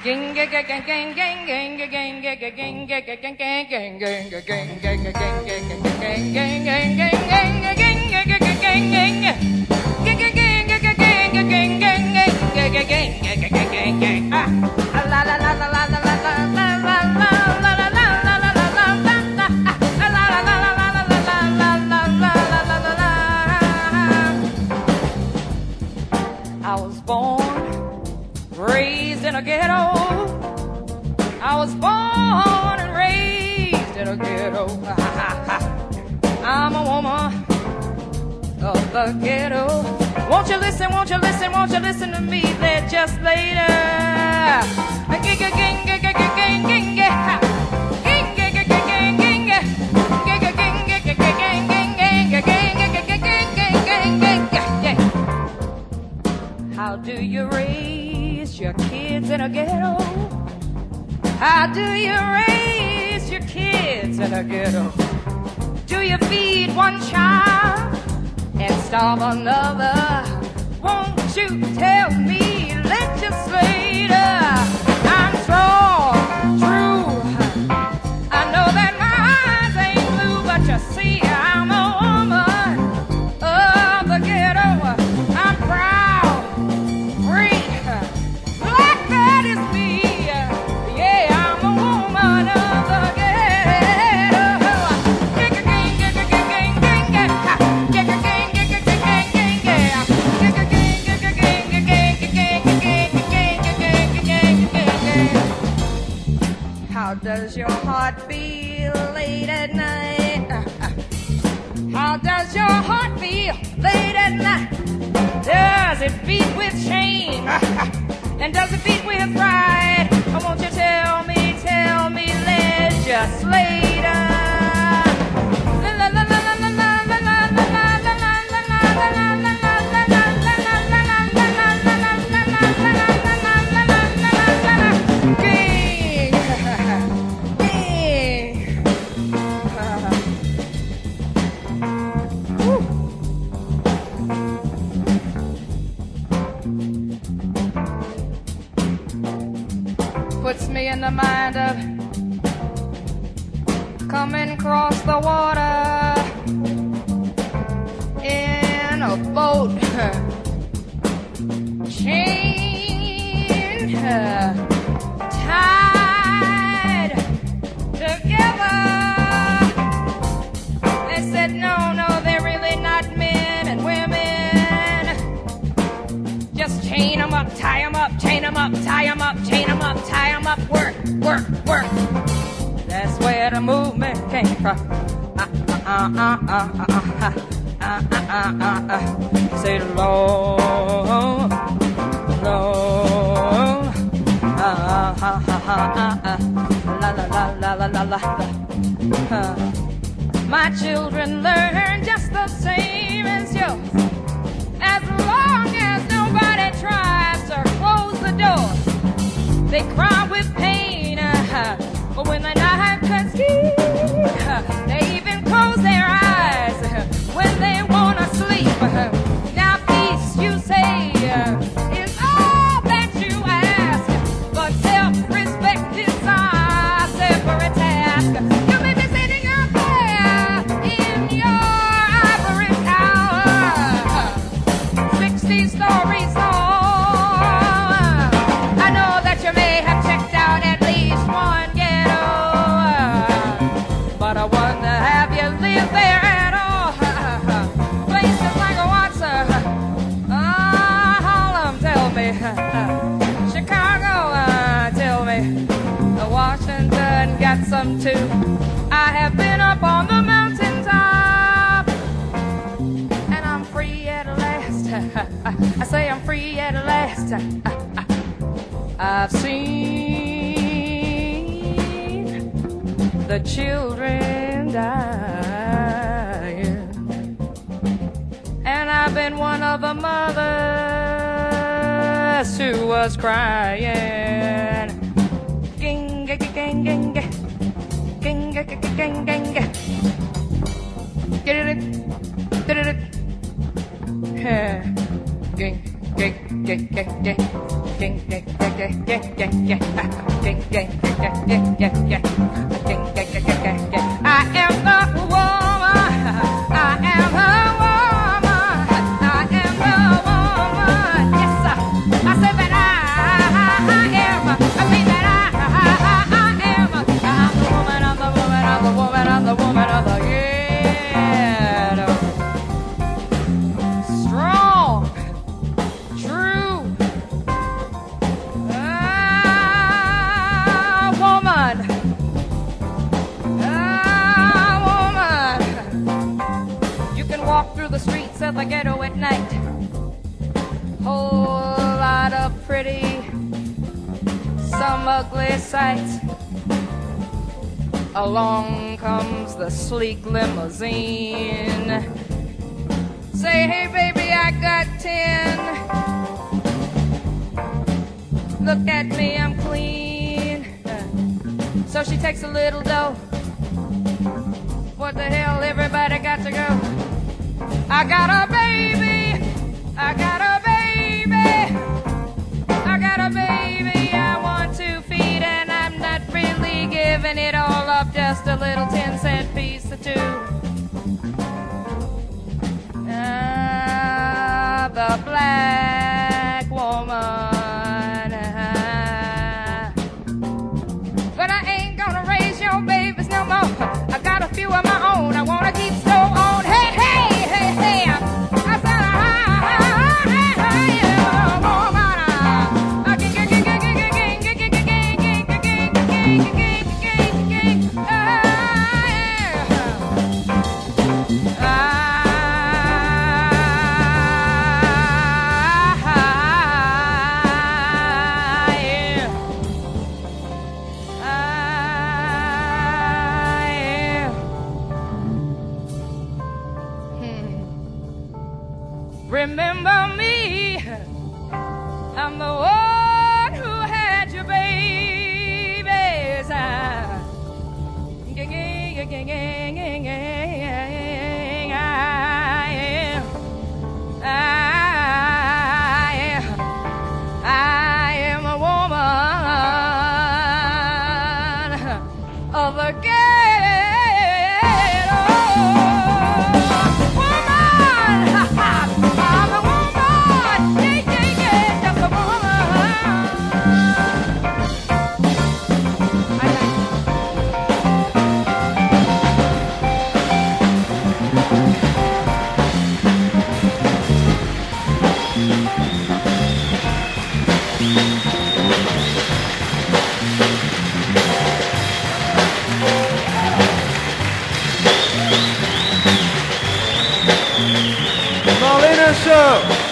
I was born, raised in a ghetto. I was born and raised in a ghetto. I'm a woman of the ghetto. Won't you listen, won't you listen, won't you listen to me legislator? How do you raise your kids in a ghetto? How do you raise your kids in a ghetto? Do you feed one child and starve another? Won't you tell me, legislator? I'm strong, true. I know that my eyes ain't blue, but you see, I'm a woman of the ghetto. I'm proud, free, black, that is me. Yeah, I'm a woman of the How does your heart feel late at night? How does your heart feel late at night? Does it beat with shame? And does it beat with pride? Or won't you tell me, legislator? Puts me in the mind of coming across the water in a boat, chained, tied together. They said, no, they're really not men and women. Just chain them up, tie them up, chain them up, tie them up, chain them up, tie them up, work, work, work. That's where the movement came from. Say Lord, Lord, la la la la la la la. My children learn just the same as yours. As long as nobody tries to close the door, they cry with pain. But when the knife cuts deep, they even close their eyes when they want to sleep. Now peace, you say, is all that you ask, but self-respect is our separate task. You may be sitting up there in your ivory tower, 60 stories tall. I know that you may have checked out at least one ghetto, but I wonder, have you lived there at all? Places like Watson, Harlem, tell me, Chicago, tell me, Washington got some too. I have been up on the mountaintop, and I'm free at last. I say I'm free at last. I've seen the children dying, and I've been one of the mothers who was crying. Ging, ging, ging, ging, ging, ging, ging, ging, ging. Get it, get it, ging, ging, ging, ging. The streets of the ghetto at night, whole lot of pretty, some ugly sights. Along comes the sleek limousine. Say, hey baby, I got 10. Look at me, I'm clean. So she takes a little dough. What the hell, everybody got to go. I got a baby, I got a baby, I got a baby I want to feed, and I'm not really giving it all up, just a little 10-cent piece or two. The black woman. But I ain't gonna raise your babies no more. I got a few of my own, I wanna keep so on. Hey, hey! Remember me, I'm the one who had your babies. I am a woman of the ghetto. Marlena Show.